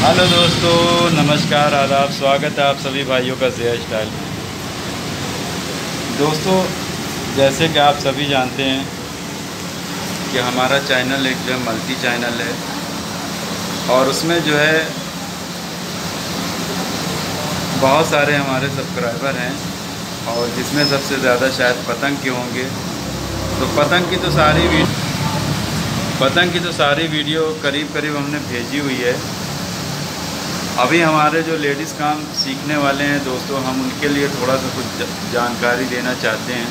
Hello दोस्तों, नमस्कार, आदाब, स्वागत है आप सभी भाइयों का हेयर स्टाइल। दोस्तों, जैसे कि आप सभी जानते हैं कि हमारा चैनल एक जो है मल्टी चैनल है और उसमें जो है बहुत सारे हमारे सब्सक्राइबर हैं और जिसमें सबसे ज़्यादा शायद पतंग के होंगे। तो पतंग की तो सारी वीडियो करीब करीब हमने भेजी हुई है। अभी हमारे जो लेडीज़ काम सीखने वाले हैं दोस्तों, हम उनके लिए थोड़ा सा कुछ जानकारी देना चाहते हैं।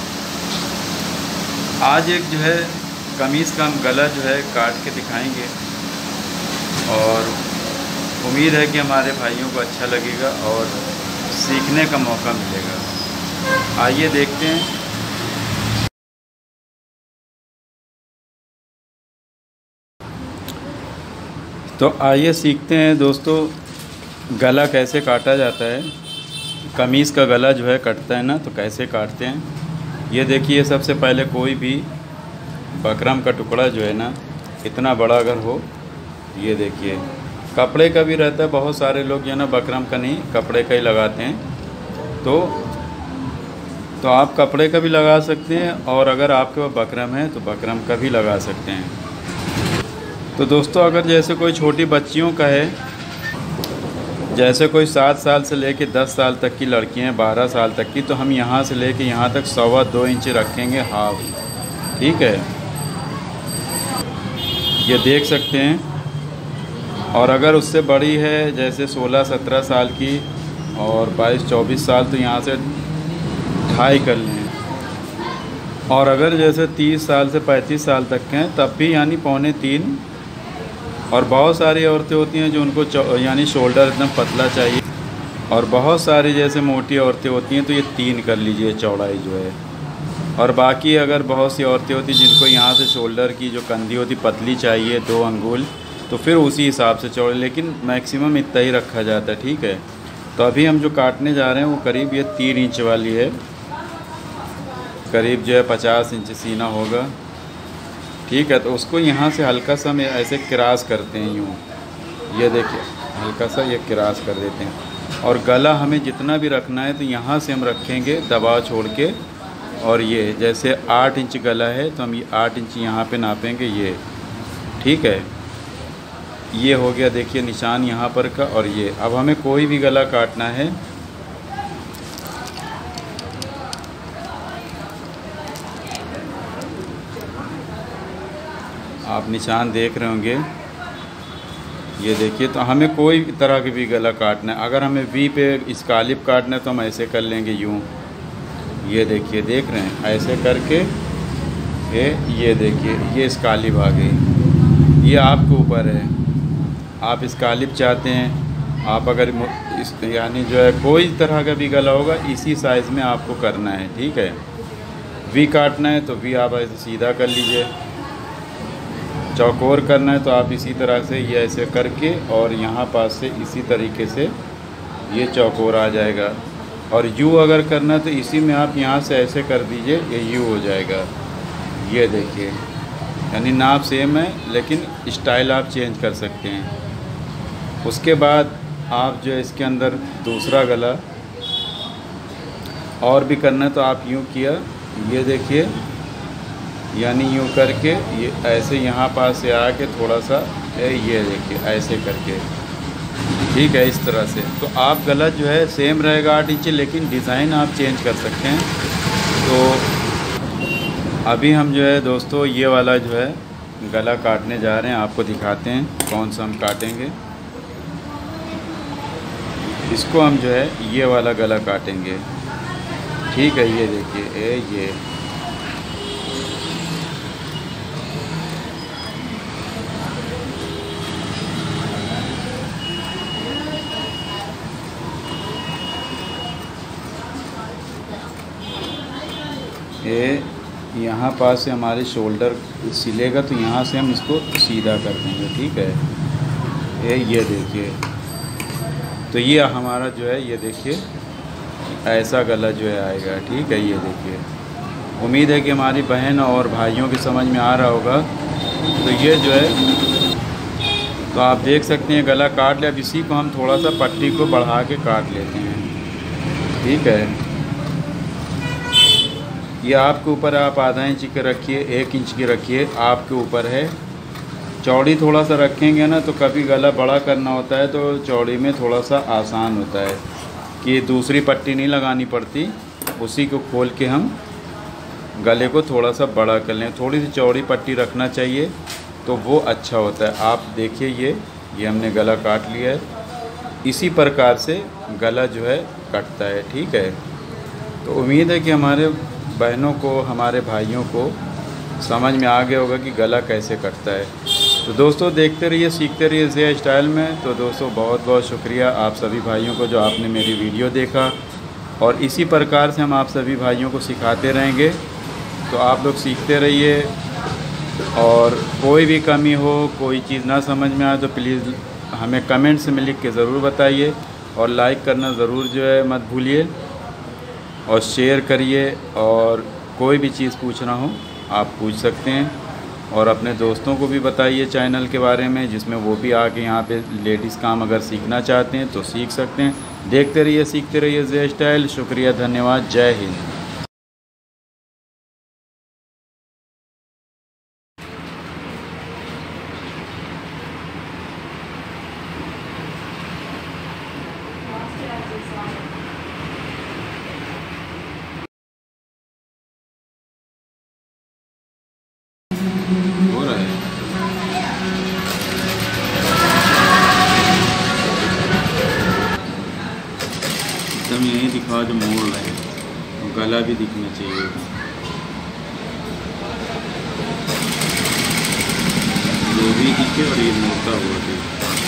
आज एक जो है कमीज़ का हम गला जो है काट के दिखाएंगे और उम्मीद है कि हमारे भाइयों को अच्छा लगेगा और सीखने का मौका मिलेगा। आइए देखते हैं। तो आइए सीखते हैं दोस्तों, गला कैसे काटा जाता है। कमीज़ का गला जो है कटता है ना, तो कैसे काटते हैं ये देखिए। सबसे पहले कोई भी बकरम का टुकड़ा जो है ना, इतना बड़ा अगर हो, ये देखिए। कपड़े का भी रहता है, बहुत सारे लोग जो है ना बकरम का नहीं कपड़े का ही लगाते हैं। तो आप कपड़े का भी लगा सकते हैं और अगर आपके पास बकरम है तो बकरम का भी लगा सकते हैं। तो दोस्तों, अगर जैसे कोई छोटी बच्चियों का है, जैसे कोई 7 साल से लेके 10 साल तक की लड़कियां हैं, 12 साल तक की, तो हम यहाँ से लेके यहाँ तक 1.25-2 इंच रखेंगे हाफ। ठीक है, ये देख सकते हैं। और अगर उससे बड़ी है जैसे 16-17 साल की और 22-24 साल, तो यहाँ से 2.5 कर लें। और अगर जैसे 30 साल से 35 साल तक के हैं तब भी यानी 2.25-3। और बहुत सारी औरतें होती हैं जो उनको यानी शोल्डर एकदम पतला चाहिए, और बहुत सारी जैसे मोटी औरतें होती हैं तो ये 3 कर लीजिए चौड़ाई जो है। और बाकी अगर बहुत सी औरतें होती हैं जिनको यहाँ से शोल्डर की जो कंधी होती पतली चाहिए 2 अंगुल, तो फिर उसी हिसाब से चौड़े, लेकिन मैक्सिमम इतना ही रखा जाता है। ठीक है, तो अभी हम जो काटने जा रहे हैं वो करीब ये 3 इंच वाली है। करीब जो है 50 इंच सीना होगा। ठीक है, तो उसको यहाँ से हल्का सा हम ऐसे क्रॉस करते हैं यूँ। ये देखिए, हल्का सा ये क्रॉस कर देते हैं। और गला हमें जितना भी रखना है तो यहाँ से हम रखेंगे दबाव छोड़ के। और ये जैसे 8 इंच गला है तो हम ये 8 इंच यहाँ पे नापेंगे ये। ठीक है, ये हो गया देखिए निशान यहाँ पर का। और ये अब हमें कोई भी गला काटना है, आप निशान देख रहे होंगे, ये देखिए। तो हमें कोई तरह के भी गला काटना है। अगर हमें वी पे स्कालिप काटना है तो हम ऐसे कर लेंगे यूँ। ये देखिए, देख रहे हैं, ऐसे करके ये देखिए, ये स्कालिप आ गई। ये आपके ऊपर है, आप स्कालिप चाहते हैं, आप अगर इस यानी जो है कोई तरह का भी गला होगा इसी साइज़ में आपको करना है। ठीक है, वी काटना है तो वी आप ऐसे सीधा कर लीजिए। चौकोर करना है तो आप इसी तरह से ये ऐसे करके और यहाँ पास से इसी तरीके से ये चौकोर आ जाएगा। और यू अगर करना है तो इसी में आप यहाँ से ऐसे कर दीजिए, ये यू हो जाएगा। ये देखिए, यानी नाप सेम है लेकिन स्टाइल आप चेंज कर सकते हैं। उसके बाद आप जो है इसके अंदर दूसरा गला और भी करना है तो आप यूँ किया, ये देखिए, यानी यूँ करके ये ऐसे यहाँ पास से आके थोड़ा सा ये देखिए ऐसे करके। ठीक है, इस तरह से। तो आप गला जो है सेम रहेगा 8 इंच, लेकिन डिज़ाइन आप चेंज कर सकते हैं। तो अभी हम जो है दोस्तों ये वाला जो है गला काटने जा रहे हैं, आपको दिखाते हैं कौन सा हम काटेंगे। इसको हम जो है ये वाला गला काटेंगे। ठीक है, ये देखिए, ये यहाँ पास से हमारे शोल्डर सिलेगा तो यहाँ से हम इसको सीधा कर देंगे। ठीक है, ये देखिए। तो ये हमारा जो है ये देखिए ऐसा गला जो है आएगा। ठीक है, ये देखिए। उम्मीद है कि हमारी बहन और भाइयों की समझ में आ रहा होगा। तो ये जो है तो आप देख सकते हैं गला काट लिया। अब इसी को हम थोड़ा सा पट्टी को बढ़ा के काट लेते हैं। ठीक है, ये आपके ऊपर, आप आधा इंच की रखिए, 1 इंच की रखिए, आपके ऊपर है। चौड़ी थोड़ा सा रखेंगे ना तो कभी गला बड़ा करना होता है तो चौड़ी में थोड़ा सा आसान होता है कि दूसरी पट्टी नहीं लगानी पड़ती। उसी को खोल के हम गले को थोड़ा सा बड़ा कर लें। थोड़ी सी चौड़ी पट्टी रखना चाहिए तो वो अच्छा होता है। आप देखिए ये हमने गला काट लिया है। इसी प्रकार से गला जो है कटता है। ठीक है, तो उम्मीद है कि हमारे बहनों को, हमारे भाइयों को समझ में आ गया होगा कि गला कैसे कटता है। तो दोस्तों देखते रहिए, सीखते रहिए ज़िया स्टाइल में। तो दोस्तों बहुत बहुत शुक्रिया आप सभी भाइयों को जो आपने मेरी वीडियो देखा, और इसी प्रकार से हम आप सभी भाइयों को सिखाते रहेंगे। तो आप लोग सीखते रहिए, और कोई भी कमी हो, कोई चीज़ ना समझ में आए तो प्लीज़ हमें कमेंट्स में लिख के ज़रूर बताइए, और लाइक करना ज़रूर जो है मत भूलिए, और शेयर करिए। और कोई भी चीज़ पूछना हो आप पूछ सकते हैं, और अपने दोस्तों को भी बताइए चैनल के बारे में, जिसमें वो भी आके यहाँ पे लेडीज़ काम अगर सीखना चाहते हैं तो सीख सकते हैं। देखते रहिए, सीखते रहिए ज़िया स्टाइल। शुक्रिया, धन्यवाद, जय हिंद। हो रहा है, एकदम यही दिखा जो मोड़ रहा है, तो गला भी दिखना चाहिए। ये भी दिखे और ये मोड़ता हुआ दिखे।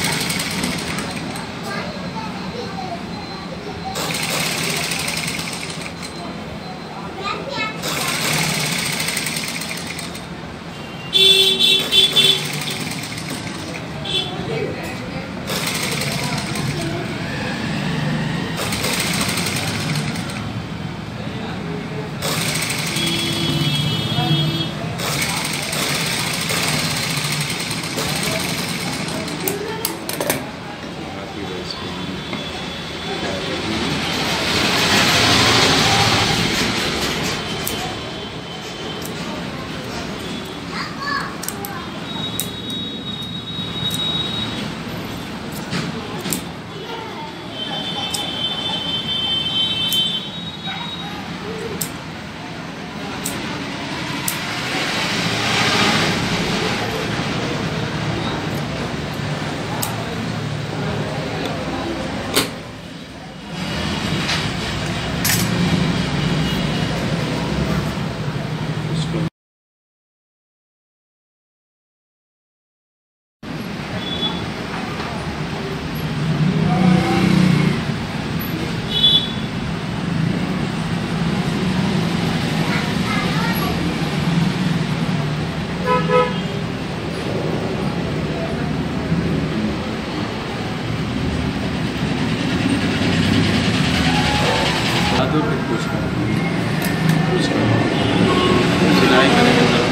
तो फिर कुछ सिलाई करेंगे तब।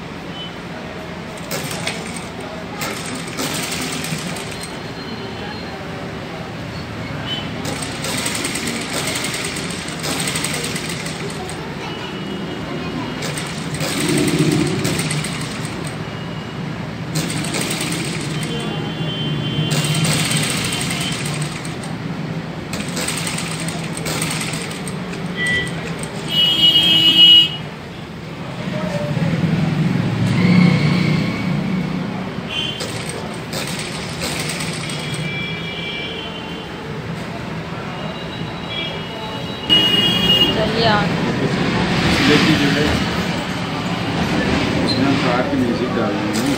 इसलिए जो है उसमें हम कार की म्यूज़िक डाल देंगे।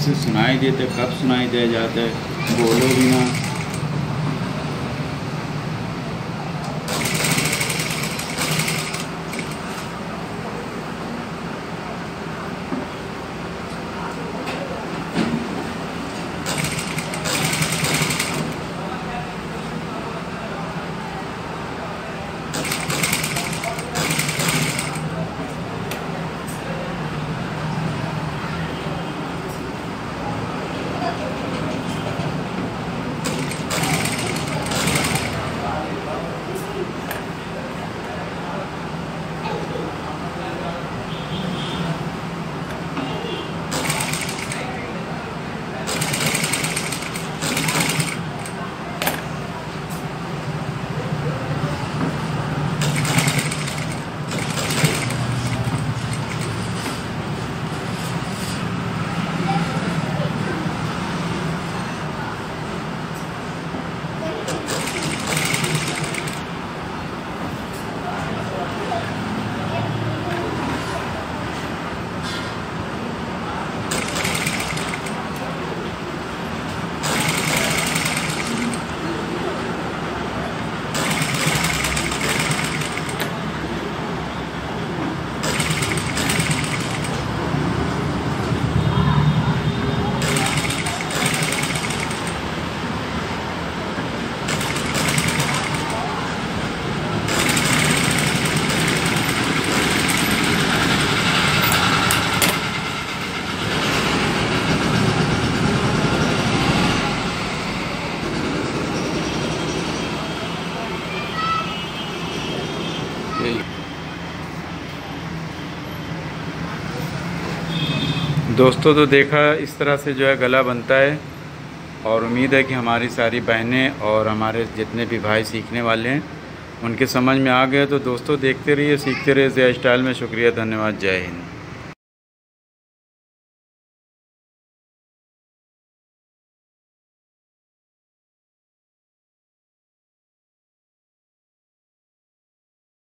से सुनाई देते, कब सुनाई दे जाता है, बोलो भी ना। दोस्तों तो देखा इस तरह से जो है गला बनता है, और उम्मीद है कि हमारी सारी बहनें और हमारे जितने भी भाई सीखने वाले हैं उनके समझ में आ गए। तो दोस्तों देखते रहिए, सीखते रहिए ज़िया स्टाइल में। शुक्रिया, धन्यवाद, जय हिंद।